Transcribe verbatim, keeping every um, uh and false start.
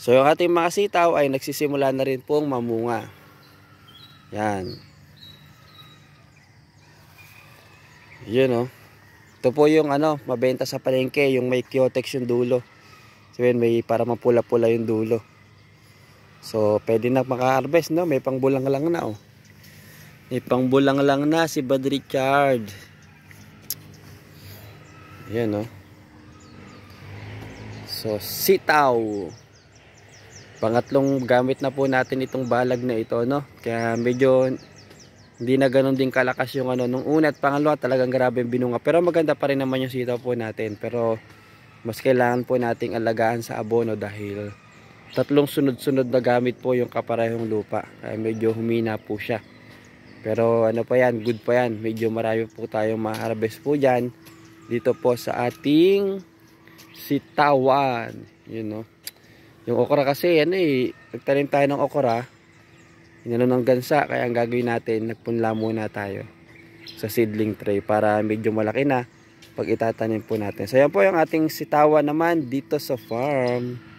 So yung ating mga sitaw ay nagsisimula na rin pong mamunga. Yan. Yun oh. Ito po yung ano, mabenta sa palengke, yung may Kyotex yung dulo. So yun, may para mapula-pula yung dulo. So pwede na maka-harvest, no? May pangbulang lang na oh. May pangbulang lang na si Bud Richard. Yan oh. So sitaw. Pangatlong gamit na po natin itong balag na ito, no? Kaya medyo hindi na ganoon din kalakas yung ano nung una, at pangalawa talagang grabe yung binunga. Pero maganda pa rin naman yung sitaw po natin. Pero mas kailangan po nating alagaan sa abono dahil tatlong sunod-sunod na gamit po yung kaparehong lupa. Kaya medyo humina po siya. Pero ano pa yan, good pa yan. Medyo marami po tayong ma-harvest po dyan. Dito po sa ating sitawan. Yun no. Yung okra kasi ano eh, nagtanim tayo ng okra. Inano ng gansa, kaya ang gagawin natin, nagpunla muna tayo sa seedling tray para medyo malaki na pag itatanim po natin. So yan po yung ating sitawan naman dito sa farm.